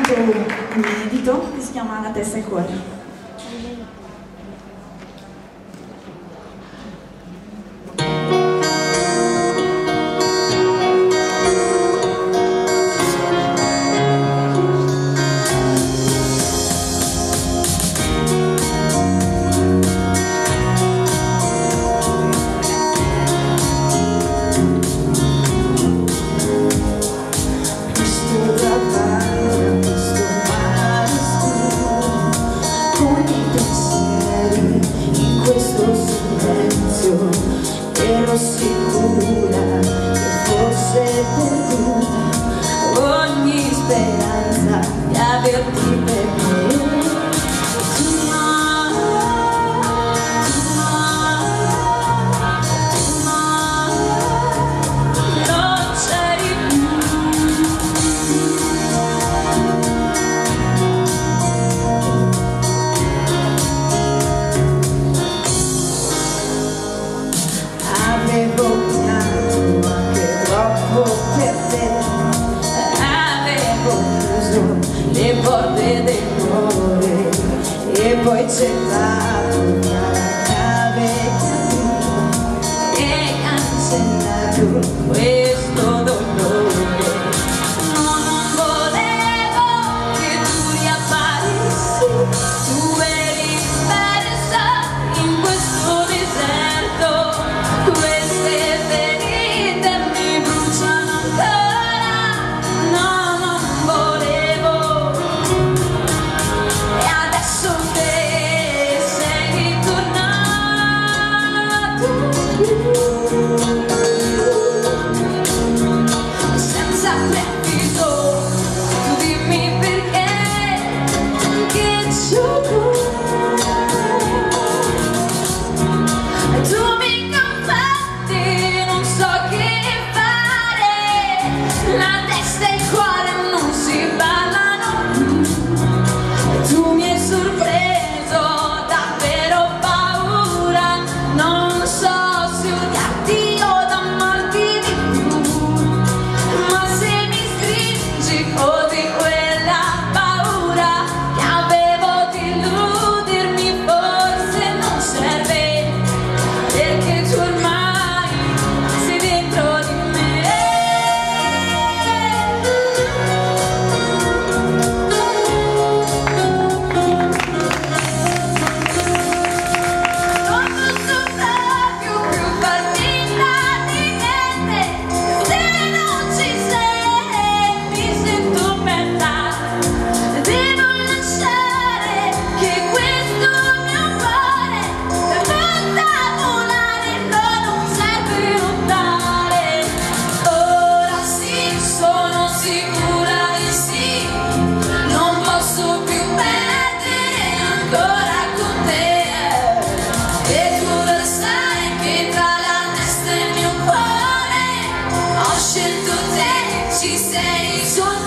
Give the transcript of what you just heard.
molto inedito che si chiama La testa e il cuore. Ero sicura che fosse perduta ogni speranza di averti per me. Non c'eri avevo pianto anche troppo per te, avevo chiuso le porte del cuore e poi cercato la chiave che ha cancellato questo dolore. Non volevo che tu riapparissi, tu eri persa in questo deserto. Queste ferite mi bruciano ancora, no, non volevo. E adesso che sei tornato senza preavviso, tu dimmi perché, che gioco tu mi confetti, non so che fare, la testa e il cuore non si ballano più. Tu mi hai sorpreso, davvero paura, non so se odiarti o amarti di più, ma se mi stringi così quella paura che avevo di illudermi forse non serve, perché tu ormai sei dentro di me. Non posso proprio più far finta di niente, se non ci sei mi sento persa. Devo lasciare che questo mio cuore possa volare, no, non serve lottare. Ora sì, sono sicura di sì, non posso più perdere ancora con te. E tu lo sai che tra la testa e il mio cuore ho scelto te, ci sei solo